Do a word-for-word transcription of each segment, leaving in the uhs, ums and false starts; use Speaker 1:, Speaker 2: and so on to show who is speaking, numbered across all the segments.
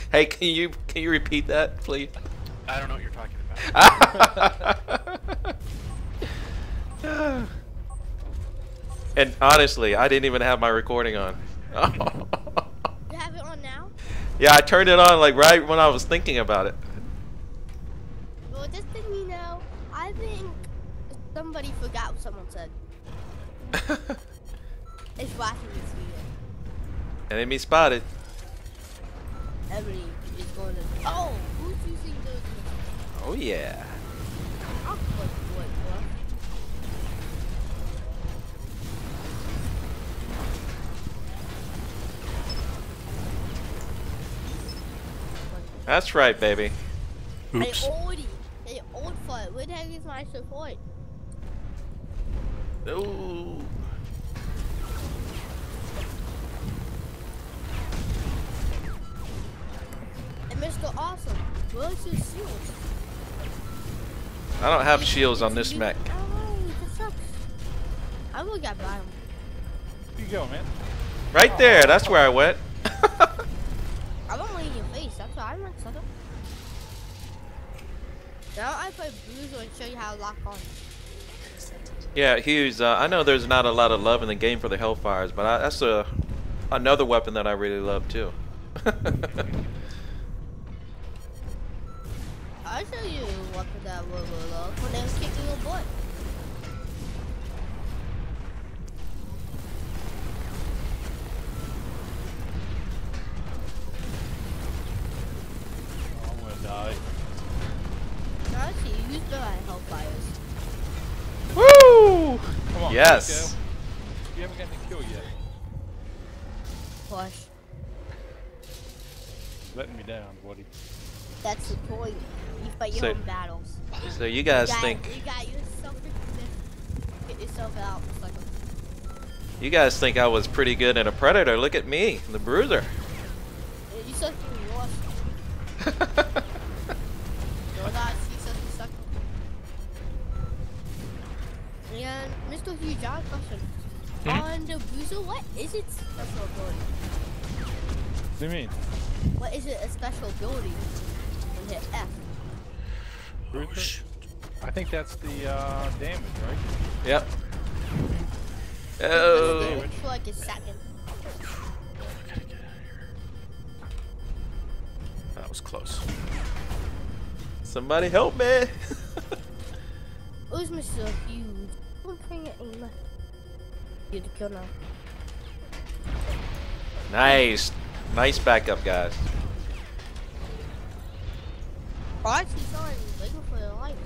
Speaker 1: Hey, can you can you repeat that, please?
Speaker 2: I don't know what you're talking about.
Speaker 1: And honestly, I didn't even have my recording on.
Speaker 3: You have it on now?
Speaker 1: Yeah, I turned it on like right when I was thinking about it.
Speaker 3: Well, just thing you know, I think somebody forgot what someone said. It's flashing this video.
Speaker 1: Enemy spotted.
Speaker 3: Everybody is going to. Oh, who's using those?
Speaker 1: Oh yeah.
Speaker 3: I'll put what, what?
Speaker 1: That's right, baby.
Speaker 2: Oops.
Speaker 3: Hey, oldie. Hey, old foot. Where the heck is my support?
Speaker 1: Ooh.
Speaker 3: And Mister Awesome. Where's your shield?
Speaker 1: I don't have shields on this mech.
Speaker 3: Oh, that sucks. I will get by him.
Speaker 2: Where you go, man?
Speaker 1: Right there. That's where I went.
Speaker 3: I don't want in your face. That's why I'm like, sucker. Now I play Bruiser and show you how to lock on.
Speaker 1: Yeah, Hughes. Uh, I know there's not a lot of love in the game for the Hellfires, but I, that's a another weapon that I really love too.
Speaker 3: I'll show you what that will love when they was kicking your butt.
Speaker 2: Oh, I'm gonna die.
Speaker 3: No, actually, you used to have Hellfires.
Speaker 1: Woo!
Speaker 2: Come on.
Speaker 1: Yes.
Speaker 2: Let's go. You haven't gotten a kill yet.
Speaker 3: Push.
Speaker 2: Letting me down, buddy.
Speaker 3: That's the point. You fight your
Speaker 1: So-
Speaker 3: own battles.
Speaker 1: So you guys
Speaker 3: you got,
Speaker 1: think
Speaker 3: you got yourself get yourself out. It's like a,
Speaker 1: you guys think I was pretty good in a Predator? Look at me, the Bruiser.
Speaker 3: you suck in lost. No, that you suck you suck. And Mister Hughes, I have a question.
Speaker 1: Hmm?
Speaker 3: On the Bruiser, what is its special ability?
Speaker 2: What do you mean?
Speaker 3: What is it a special ability when hit F?
Speaker 2: Bruiser? I think that's the uh, damage, right?
Speaker 1: Yep.
Speaker 3: It
Speaker 1: Oh.
Speaker 3: for like a second.
Speaker 1: That was close. Somebody help me.
Speaker 3: Who's Mister Hughes? I'm trying to aim. Get the kill now.
Speaker 1: Nice. Nice backup, guys.
Speaker 3: Oh, I actually saw him waiting for the light.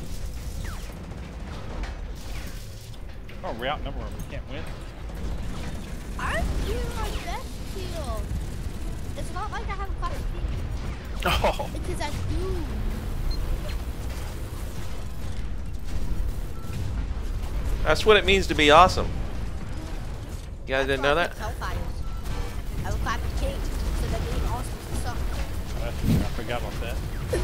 Speaker 2: Oh, we're outnumbered them. We can't win.
Speaker 3: I'm doing my best kill. It's not like I have a class team.
Speaker 2: Oh.
Speaker 3: Because I do.
Speaker 1: That's what it means to be awesome. You guys didn't know that?
Speaker 3: Hellfires. I have a class king. So that being awesome suck.
Speaker 2: I forgot about that.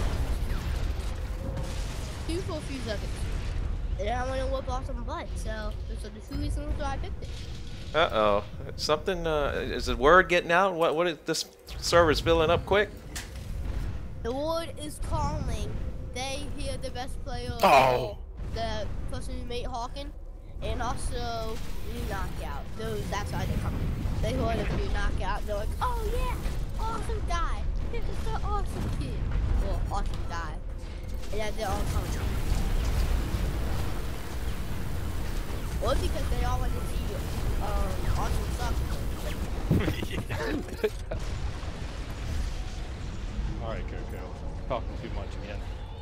Speaker 3: Two for a few seconds. And I want to whoop awesome butt. So those are the two reasons why I picked it.
Speaker 1: Uh oh. Something. Uh, is the word getting out? What? What is this server's filling up quick?
Speaker 3: The word is calling. They hear the best player.
Speaker 2: Oh.
Speaker 3: The person who made Hawken. And also NewKnockout. Those, that's why they're coming. They heard of NewKnockout. They're like, oh yeah, awesome guy. This is the awesome kid. Well, awesome guy. And then they're all coming. Or because they all want to see um, awesome stuff.
Speaker 2: Alright, Coco. Talking too much again.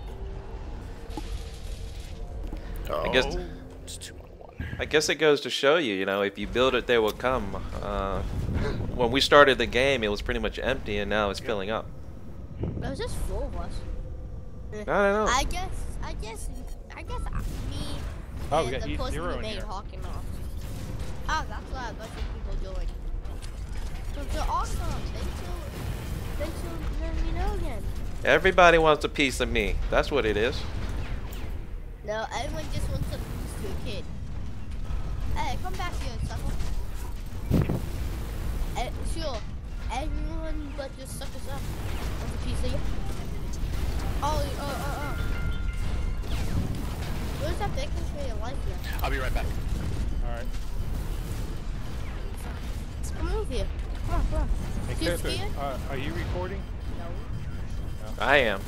Speaker 1: I guess.
Speaker 2: It's two on one.
Speaker 1: I guess it goes to show you, you know, if you build it, they will come. Uh, when we started the game, it was pretty much empty, and now it's filling up.
Speaker 3: It was just four of us.
Speaker 1: I don't know.
Speaker 3: I guess, I guess, I guess me
Speaker 2: Oh, we
Speaker 3: and
Speaker 2: got
Speaker 3: the
Speaker 2: E
Speaker 3: person
Speaker 2: zero
Speaker 3: who
Speaker 2: in
Speaker 3: made
Speaker 2: here.
Speaker 3: Hawken off. Oh, that's why a bunch of people joined. So they're awesome. Thanks for, thanks for letting me know again.
Speaker 1: Everybody wants a piece of me. That's what it is.
Speaker 3: No, everyone just wants to lose to a kid. Hey, come back here, sucker. Uh, sure, everyone but just suck us up. That's a piece of you. Oh, oh, oh, oh. Where's that bacon for your life now?
Speaker 4: I'll be right back.
Speaker 2: Alright.
Speaker 3: Come over here. Come on, come on.
Speaker 2: Hey,
Speaker 3: You
Speaker 2: Clifford,
Speaker 3: scared?
Speaker 2: uh, are you recording?
Speaker 3: No.
Speaker 1: I am.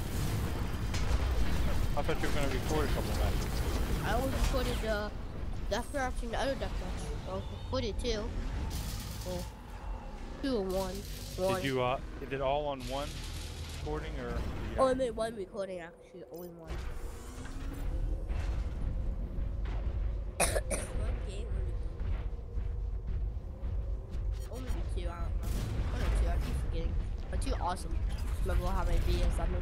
Speaker 2: I thought you were going to record a couple of matches.
Speaker 3: I always recorded uh, Deathmatch and the other Deathmatch. I recorded two. Well, two and one. one.
Speaker 2: Did you, uh, did it all on one recording or? Did you
Speaker 3: Only made one recording actually, only one. One game, only two, I don't know. One or two, I keep forgetting. But two awesome. Remember how many videos I make.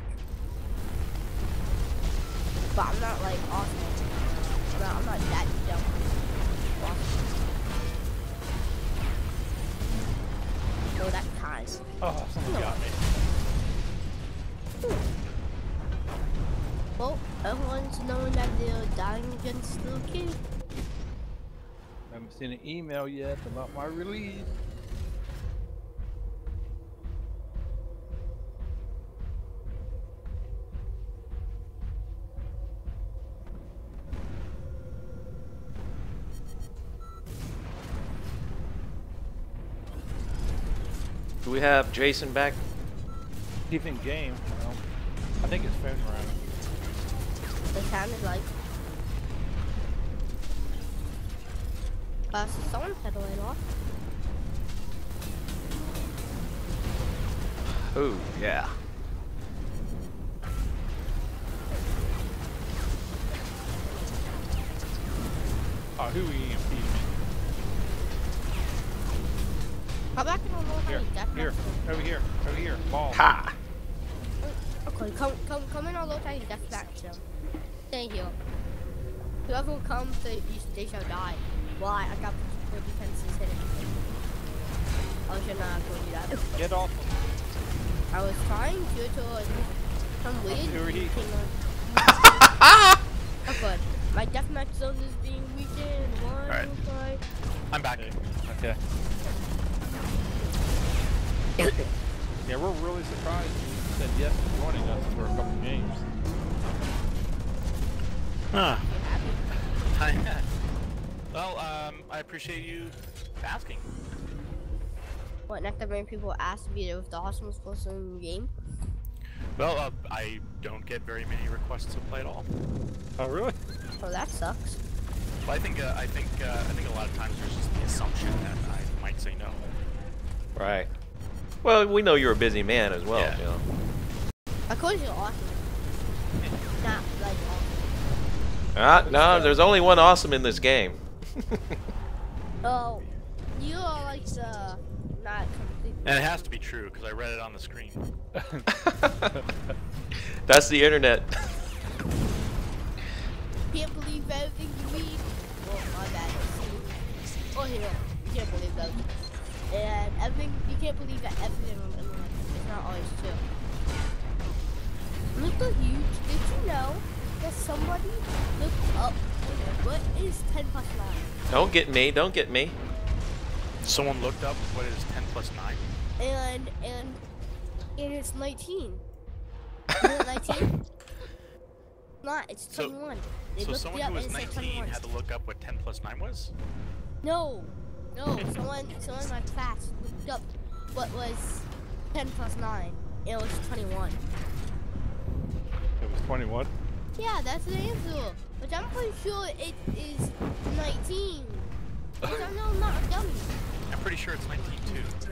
Speaker 3: But I'm not like awesome. I'm not, I'm not that dumb. Awesome. No, that's ties.
Speaker 2: Oh, someone got me.
Speaker 3: Well, everyone's knowing that they're dying against the kid.
Speaker 2: I haven't seen an email yet about my release.
Speaker 1: Do we have Jason back?
Speaker 2: He's in game. Well, I think it's phone around.
Speaker 3: It sounded like. Uh, so someone had to light off.
Speaker 1: Oh, yeah.
Speaker 2: Oh, who E M P'd me?
Speaker 3: Come back and I'll know how
Speaker 2: Here,
Speaker 3: you death
Speaker 2: here, over here, over here, ball.
Speaker 1: Ha!
Speaker 3: Okay, come, come, come in. I'll look how you death match them. Stay here. Whoever comes, they, you, they shall die. Well, I, I got four defenses hitting. I should not go do that.
Speaker 2: Get off.
Speaker 3: I was trying to to uh, some weird.
Speaker 2: Overheat.
Speaker 3: Oh good. My deathmatch zone is being weakened. One,
Speaker 4: Alright.
Speaker 3: five.
Speaker 4: I'm back.
Speaker 2: Okay. Yeah, we're really surprised you said yes to joining us for a couple games.
Speaker 4: Huh. Hi. Well, um, I appreciate you asking.
Speaker 3: What, next time when people ask me if the awesome was supposed to win the game?
Speaker 4: Well, uh, I don't get very many requests to play at all.
Speaker 2: Oh, really?
Speaker 3: Oh, that sucks.
Speaker 4: But I think, uh, I think, uh, I think a lot of times there's just the assumption that I might say no.
Speaker 1: Right. Well, we know you're a busy man as well,
Speaker 4: Yeah.
Speaker 1: you know.
Speaker 3: Of course you're awesome. Not like awesome.
Speaker 1: Ah, no, there's only one awesome in this game.
Speaker 3: Oh, you are like the not complete.
Speaker 4: And it has to be true because I read it on the screen.
Speaker 1: That's the internet.
Speaker 3: Can't believe everything you read. Oh my bad. Oh here, you can't believe that. And everything, you can't believe that everything on the internet is not always true. Look at Hughes. Did you know that somebody looked up what is ten plus nine?
Speaker 1: Don't get me, don't get me.
Speaker 4: Someone looked up what is ten plus nine.
Speaker 3: And and and it's nineteen. Is it nineteen? Not. It's
Speaker 4: So-
Speaker 3: twenty-one. They
Speaker 4: So
Speaker 3: looked
Speaker 4: someone
Speaker 3: it up
Speaker 4: who was
Speaker 3: and it said
Speaker 4: nineteen
Speaker 3: twenty-one.
Speaker 4: had to look up what ten plus nine was?
Speaker 3: No, no. Someone, someone in my class looked up what was ten plus nine. And it was twenty-one.
Speaker 2: It was twenty-one.
Speaker 3: Yeah, that's the answer. But I'm pretty sure it is nineteen. Because I know I'm not a dummy.
Speaker 4: I'm pretty sure it's nineteen too.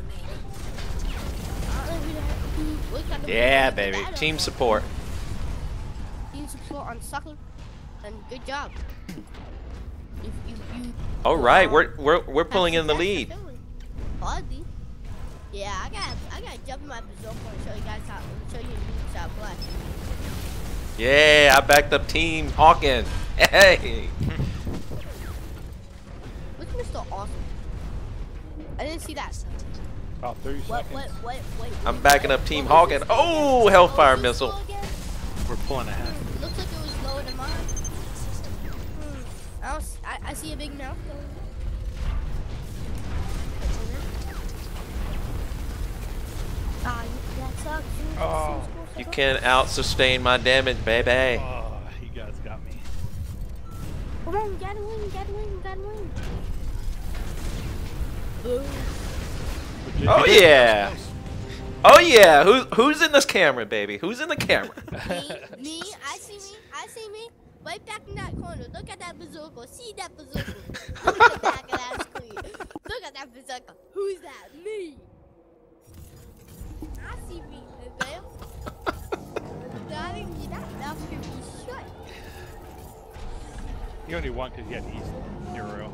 Speaker 3: I don't know who the heck who looked at the
Speaker 1: Yeah,
Speaker 3: looked at
Speaker 1: baby.
Speaker 3: that
Speaker 1: Team
Speaker 3: up.
Speaker 1: support.
Speaker 3: Team support on sucking. And good job. You, you, you,
Speaker 1: All right, we're we're we're pulling in the lead.
Speaker 3: Hardly. Yeah, I got I got to jump in my berserk and show you guys how show you the how to play.
Speaker 1: Yeah, I backed up Team Hawken. Hey.
Speaker 3: Look at Mister Awesome. I didn't see that.
Speaker 2: About thirty
Speaker 3: What
Speaker 2: seconds.
Speaker 3: what what wait.
Speaker 1: I'm
Speaker 3: wait,
Speaker 1: backing
Speaker 3: what-
Speaker 1: up Team
Speaker 3: what was
Speaker 1: Hawken.
Speaker 3: this
Speaker 1: Oh,
Speaker 3: again?
Speaker 1: Hellfire
Speaker 3: What was this
Speaker 1: missile.
Speaker 3: score again?
Speaker 4: We're pulling ahead.
Speaker 3: Hmm, looks like it was lower than mine. Hmm. I, don't, s- I, I see a big mouth going. Ah, that sucks.
Speaker 2: Oh.
Speaker 1: You can't out sustain my damage, baby.
Speaker 2: Oh, you guys got me.
Speaker 3: Come on, get a win, get a win, get a win. Boom.
Speaker 1: Oh yeah. Oh yeah. Who who's in this camera, baby? Who's in the camera?
Speaker 3: Me, me, I see me, I see me. Right back in that corner. Look at that bazooka. See that bazooka. Look at the back of that screen. Look at that bazooka. Who's that? Me. I see me, Isaiah. That ain't that. That should be shut.
Speaker 2: You only won because you had East Hero.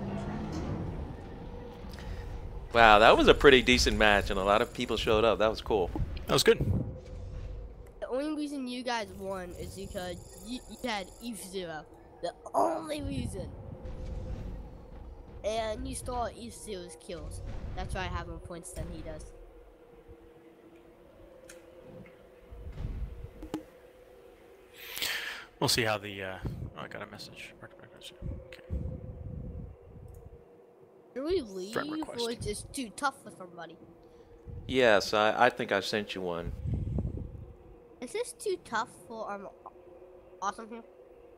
Speaker 1: Wow, that was a pretty decent match, and a lot of people showed up. That was cool.
Speaker 4: That was good.
Speaker 3: The only reason you guys won is because you, you had Eve Zero. The only reason. And you stole Eve Zero's kills. That's why I have more points than he does.
Speaker 4: We'll see how the. Uh, oh, I got a message. Okay.
Speaker 3: Should we leave
Speaker 4: Friend
Speaker 3: or
Speaker 4: request.
Speaker 3: it's just too tough for somebody?
Speaker 1: Yes, I, I think I sent you one.
Speaker 3: Is this too tough for um awesome here?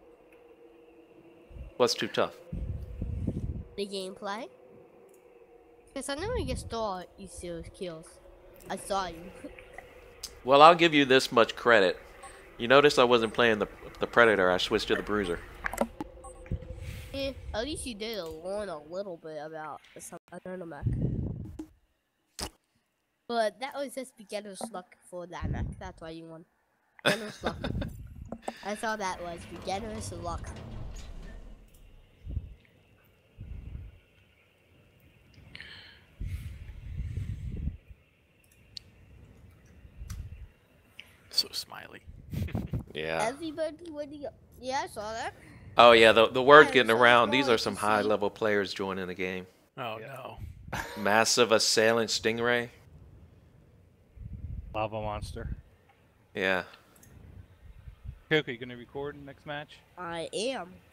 Speaker 1: What's too tough?
Speaker 3: The gameplay? Because I know you get stole Eve Zero's kills. I saw you.
Speaker 1: Well, I'll give you this much credit. You notice I wasn't playing the the Predator. I switched to the Bruiser.
Speaker 3: Yeah, at least you did learn a little bit about some another mech. But that was just beginner's luck for that mech. That's why you won. Beginner's luck. I thought that was beginner's luck.
Speaker 4: So smiley.
Speaker 1: Yeah.
Speaker 3: Everybody, what do you? Yeah, I saw that.
Speaker 1: Oh yeah, the the word
Speaker 3: Yeah,
Speaker 1: getting
Speaker 3: so
Speaker 1: around.
Speaker 3: it's
Speaker 1: These
Speaker 3: more
Speaker 1: are some
Speaker 3: to see.
Speaker 1: high level players joining the game.
Speaker 4: Oh
Speaker 2: Yeah.
Speaker 4: no.
Speaker 1: Massive Assailant Stingray.
Speaker 2: LavaMonster.
Speaker 1: Yeah.
Speaker 2: Okay, okay, you gonna record next match?
Speaker 3: I am.